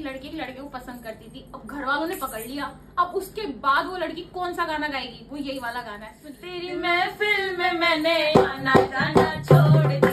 लड़की एक लड़के को पसंद करती थी, अब घर वालों ने पकड़ लिया, अब उसके बाद वो लड़की कौन सा गाना गाएगी? वो यही वाला गाना है, तेरी महफिल में मैंने आना जाना छोड़ दिया।